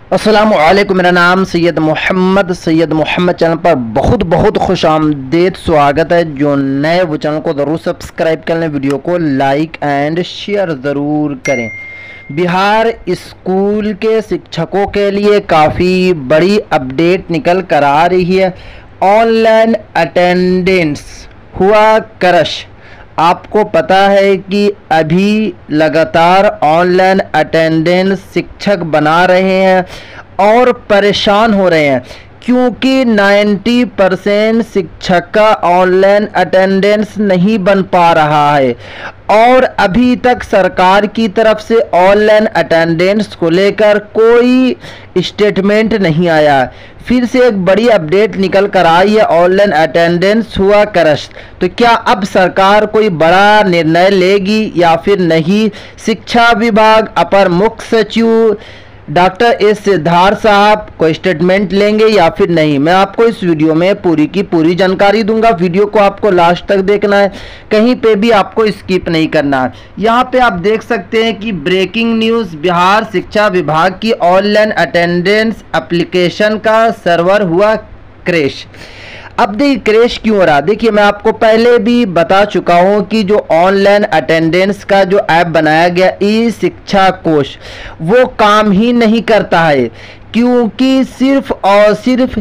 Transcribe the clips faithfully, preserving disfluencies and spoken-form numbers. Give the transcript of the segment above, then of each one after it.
अस्सलामु अलैकुम। मेरा नाम सैयद मोहम्मद सैयद मोहम्मद चैनल पर बहुत बहुत खुश आमदेद स्वागत है। जो नए वो चैनल को ज़रूर सब्सक्राइब कर लें, वीडियो को लाइक एंड शेयर ज़रूर करें। बिहार स्कूल के शिक्षकों के लिए काफ़ी बड़ी अपडेट निकल कर आ रही है। ऑनलाइन अटेंडेंस हुआ क्रश। आपको पता है कि अभी लगातार ऑनलाइन अटेंडेंस शिक्षक बना रहे हैं और परेशान हो रहे हैं, क्योंकि नब्बे परसेंट शिक्षक का ऑनलाइन अटेंडेंस नहीं बन पा रहा है और अभी तक सरकार की तरफ से ऑनलाइन अटेंडेंस को लेकर कोई स्टेटमेंट नहीं आया। फिर से एक बड़ी अपडेट निकल कर आई है, ऑनलाइन अटेंडेंस हुआ क्रश। तो क्या अब सरकार कोई बड़ा निर्णय लेगी या फिर नहीं? शिक्षा विभाग अपर मुख्य सचिव डॉक्टर एस सिद्धार्थ साहब को स्टेटमेंट लेंगे या फिर नहीं, मैं आपको इस वीडियो में पूरी की पूरी जानकारी दूंगा। वीडियो को आपको लास्ट तक देखना है, कहीं पे भी आपको स्किप नहीं करना है। यहाँ पे आप देख सकते हैं कि ब्रेकिंग न्यूज़, बिहार शिक्षा विभाग की ऑनलाइन अटेंडेंस एप्लीकेशन का सर्वर हुआ क्रैश। अब देखिए क्रैश क्यों हो रहा, देखिए मैं आपको पहले भी बता चुका हूं कि जो ऑनलाइन अटेंडेंस का जो ऐप बनाया गया ई शिक्षा कोश, वो काम ही नहीं करता है, क्योंकि सिर्फ और सिर्फ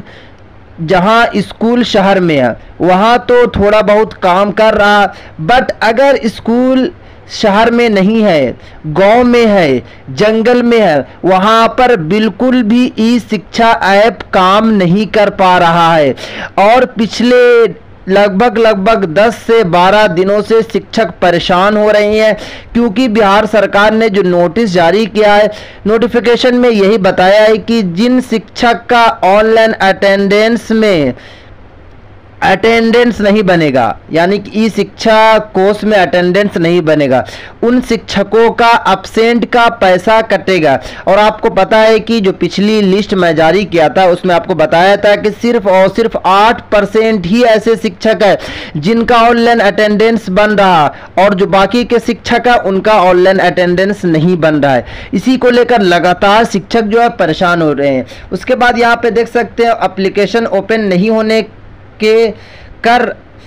जहां स्कूल शहर में है वहां तो थोड़ा बहुत काम कर रहा, बट अगर स्कूल शहर में नहीं है, गांव में है, जंगल में है, वहां पर बिल्कुल भी ई शिक्षा ऐप काम नहीं कर पा रहा है। और पिछले लगभग लगभग दस से बारह दिनों से शिक्षक परेशान हो रहे हैं, क्योंकि बिहार सरकार ने जो नोटिस जारी किया है, नोटिफिकेशन में यही बताया है कि जिन शिक्षक का ऑनलाइन अटेंडेंस में अटेंडेंस नहीं बनेगा, यानी कि ई शिक्षा कोर्स में अटेंडेंस नहीं बनेगा, उन शिक्षकों का एब्सेंट का पैसा कटेगा। और आपको पता है कि जो पिछली लिस्ट मैं जारी किया था उसमें आपको बताया था कि सिर्फ और सिर्फ आठ परसेंट ही ऐसे शिक्षक है जिनका ऑनलाइन अटेंडेंस बन रहा, और जो बाकी के शिक्षक है उनका ऑनलाइन अटेंडेंस नहीं बन रहा है। इसी को लेकर लगातार शिक्षक जो है परेशान हो रहे हैं। उसके बाद यहाँ पे देख सकते हैं एप्लीकेशन ओपन नहीं होने के कर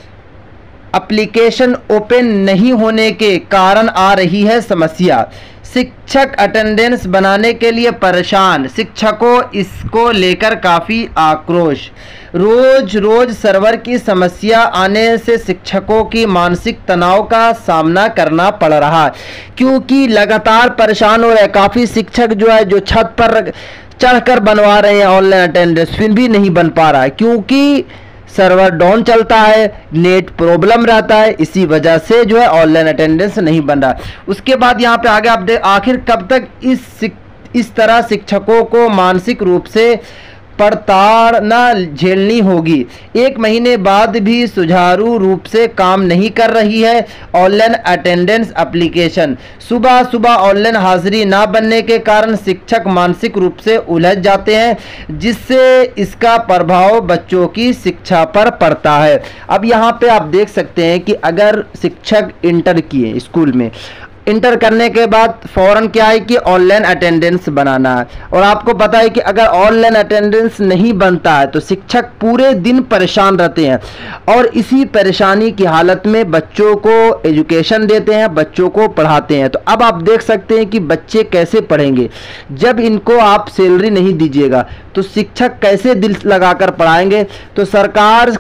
एप्लीकेशन ओपन नहीं होने के कारण आ रही है समस्या। शिक्षक अटेंडेंस बनाने के लिए परेशान, शिक्षकों इसको लेकर काफ़ी आक्रोश। रोज रोज सर्वर की समस्या आने से शिक्षकों की मानसिक तनाव का सामना करना पड़ रहा है, क्योंकि लगातार परेशान हो रहे हैं। काफ़ी शिक्षक जो है जो छत पर चढ़कर बनवा रहे हैं ऑनलाइन अटेंडेंस, फिर भी नहीं बन पा रहा है, क्योंकि सर्वर डाउन चलता है, नेट प्रॉब्लम रहता है, इसी वजह से जो है ऑनलाइन अटेंडेंस नहीं बन रहा। उसके बाद यहाँ पे आगे आप देख, आखिर कब तक इस इस तरह शिक्षकों को मानसिक रूप से प्रताड़ना झेलनी होगी। एक महीने बाद भी सुचारू रूप से काम नहीं कर रही है ऑनलाइन अटेंडेंस एप्लीकेशन। सुबह सुबह ऑनलाइन हाजिरी ना बनने के कारण शिक्षक मानसिक रूप से उलझ जाते हैं, जिससे इसका प्रभाव बच्चों की शिक्षा पर पड़ता है। अब यहाँ पे आप देख सकते हैं कि अगर शिक्षक इंटर किए स्कूल में, इंटर करने के बाद फौरन क्या है कि ऑनलाइन अटेंडेंस बनाना है, और आपको पता है कि अगर ऑनलाइन अटेंडेंस नहीं बनता है तो शिक्षक पूरे दिन परेशान रहते हैं, और इसी परेशानी की हालत में बच्चों को एजुकेशन देते हैं, बच्चों को पढ़ाते हैं। तो अब आप देख सकते हैं कि बच्चे कैसे पढ़ेंगे जब इनको आप सैलरी नहीं दीजिएगा, तो शिक्षक कैसे दिल लगाकर पढ़ाएंगे। तो सरकार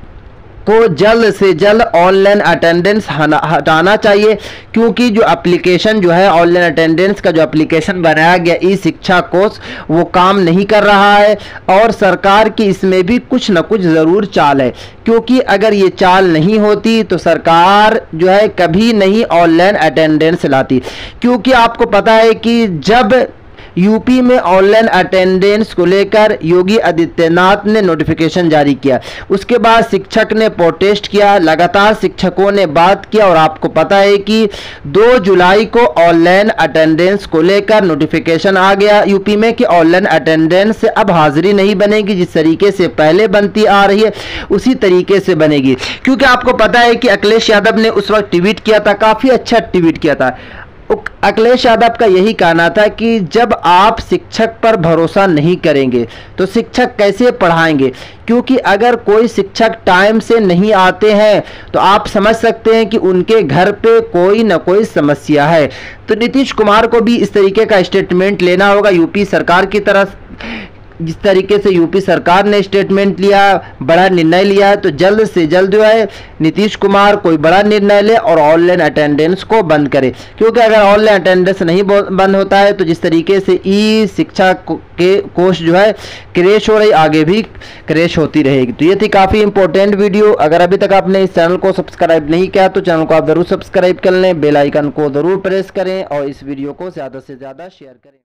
को जल्द से जल्द ऑनलाइन अटेंडेंस हटाना चाहिए, क्योंकि जो एप्लीकेशन जो है ऑनलाइन अटेंडेंस का जो एप्लीकेशन बनाया गया ई शिक्षा कोर्स, वो काम नहीं कर रहा है, और सरकार की इसमें भी कुछ न कुछ ज़रूर चाल है, क्योंकि अगर ये चाल नहीं होती तो सरकार जो है कभी नहीं ऑनलाइन अटेंडेंस लाती। क्योंकि आपको पता है कि जब यूपी में ऑनलाइन अटेंडेंस को लेकर योगी आदित्यनाथ ने नोटिफिकेशन जारी किया, उसके बाद शिक्षक ने प्रोटेस्ट किया, लगातार शिक्षकों ने बात किया, और आपको पता है कि दो जुलाई को ऑनलाइन अटेंडेंस को लेकर नोटिफिकेशन आ गया यूपी में कि ऑनलाइन अटेंडेंस से अब हाजिरी नहीं बनेगी, जिस तरीके से पहले बनती आ रही है उसी तरीके से बनेगी। क्योंकि आपको पता है कि अखिलेश यादव ने उस वक्त ट्वीट किया था, काफ़ी अच्छा ट्वीट किया था, अखिलेश यादव का यही कहना था कि जब आप शिक्षक पर भरोसा नहीं करेंगे तो शिक्षक कैसे पढ़ाएंगे, क्योंकि अगर कोई शिक्षक टाइम से नहीं आते हैं तो आप समझ सकते हैं कि उनके घर पे कोई ना कोई समस्या है। तो नीतीश कुमार को भी इस तरीके का स्टेटमेंट लेना होगा यूपी सरकार की तरफ। जिस तरीके से यूपी सरकार ने स्टेटमेंट लिया, बड़ा निर्णय लिया है, तो जल्द से जल्द जो है नीतीश कुमार कोई बड़ा निर्णय ले और ऑनलाइन अटेंडेंस को बंद करे, क्योंकि अगर ऑनलाइन अटेंडेंस नहीं बंद होता है तो जिस तरीके से ई शिक्षा के कोर्स जो है क्रैश हो रही, आगे भी क्रैश होती रहेगी। तो ये थी काफ़ी इंपॉर्टेंट वीडियो। अगर अभी तक आपने इस चैनल को सब्सक्राइब नहीं किया तो चैनल को आप ज़रूर सब्सक्राइब कर लें, बेल आइकन को ज़रूर प्रेस करें और इस वीडियो को ज़्यादा से ज़्यादा शेयर करें।